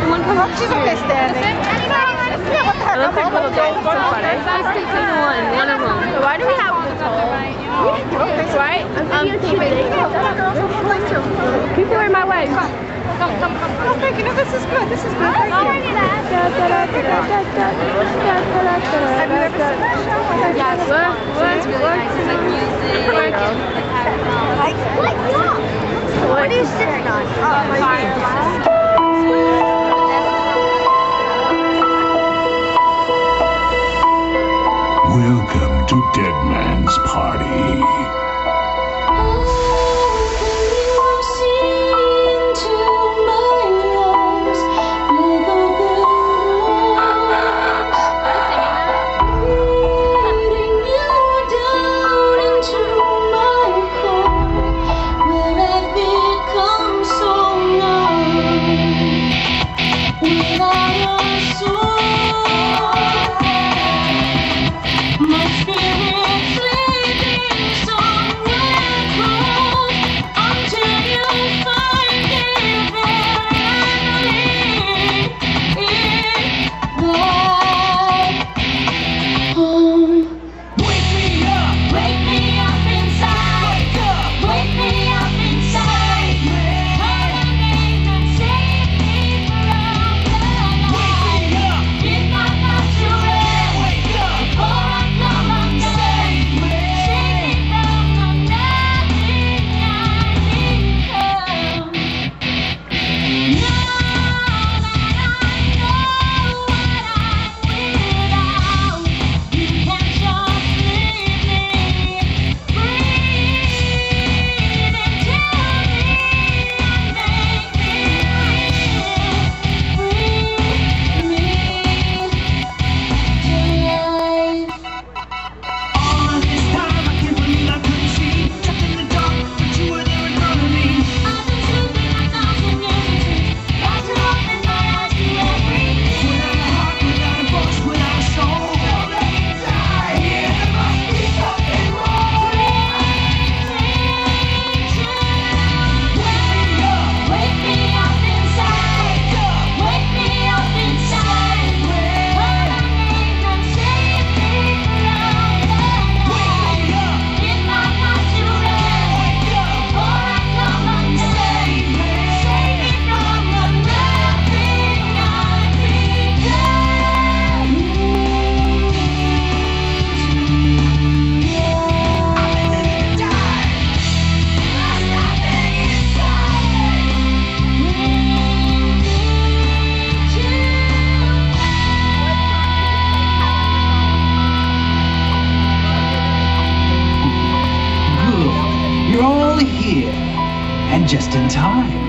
Someone come up She's okay standing. Yeah, what the heck? Let's take little dogs. So funny. Let's take one of them. So why do we have the toll? Right? People are in my way. Come. Oh, thank you. No, this is good. This is good. Thank you. I've never seen that show. Yeah, it's really nice. It's like music and like What are you sitting on? Oh, my Welcome to Dead Man's Party. You're all here, and just in time.